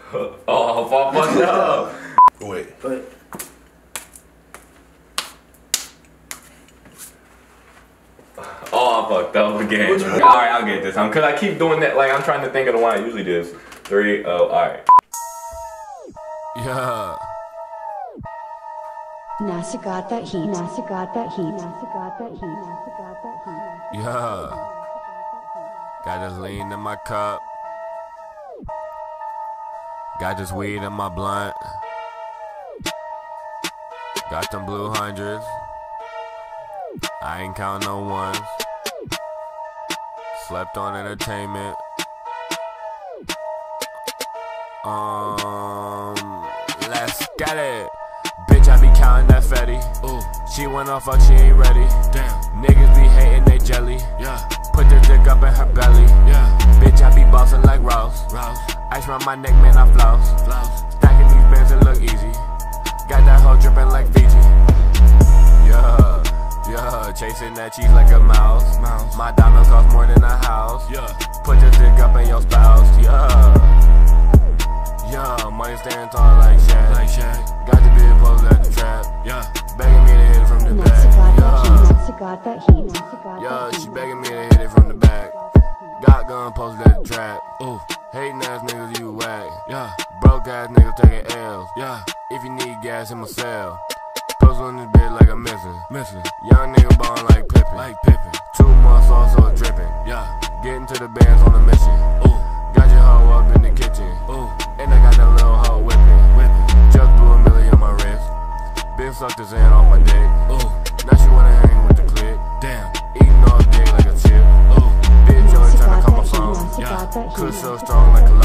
Oh, I fucked up. Wait. Oh, I fucked up again. Alright, I'll get this. Cause I keep doing that. Like I'm trying to think of the one I usually do. 3, alright. Yeah. NASA got that heat. NASA got that heat. NASA got that heat. NASA got that heat. Yeah. Got this lean in my cup. Got this weed in my blunt. Got them blue hundreds. I ain't counting no ones. Slept on entertainment. Let's get it. Bitch, I be counting that fatty. Ooh, she went off like she ain't ready. Damn, niggas be hating they jelly. Yeah, put this dick up in her belly. Yeah, bitch, I be bossing like Ross. Ice around my neck, man, I floss. Stacking these bands, it look easy. Got that hoe dripping like Fiji. Yeah, chasing that cheese like a mouse. My diamonds cost more than a house. Yeah, put this dick up in your spouse. Yeah, money standing tall like Shaq. Got the big pose at the trap. Yeah, begging me to hit it from the back. NASA got that heat. NASA got Yeah, that heat. she begging me to hit it from the back. Got gun posted at the trap. Ooh, hating ass niggas, you whack. Yeah, broke ass niggas taking L's. Yeah, if you need gas in my cell. Post on this bitch like I'm missing. Young nigga ballin' like Pippin. 2 months also drippin'. Yeah, getting to the bands on a mission. Ooh, got your hoe up in the kitchen. Ooh, and I got that little hoe whippin'. Just blew $1 million on my wrist. Been sucked his hand off my dick. Ooh, now she wanna hang with the clique. Damn, eating all dick like a chip. Ooh, bitch always tryna call my phone. Yeah, cause so strong like a